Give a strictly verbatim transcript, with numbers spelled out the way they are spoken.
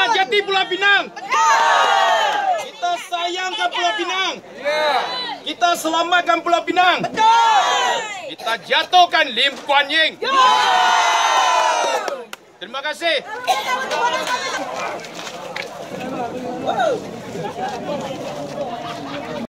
jati Pulau Pinang. Kita sayangkan Pulau Pinang. Kita selamatkan Pulau Pinang. Kita jatuhkan Lim Kuan Yew. Terima kasih.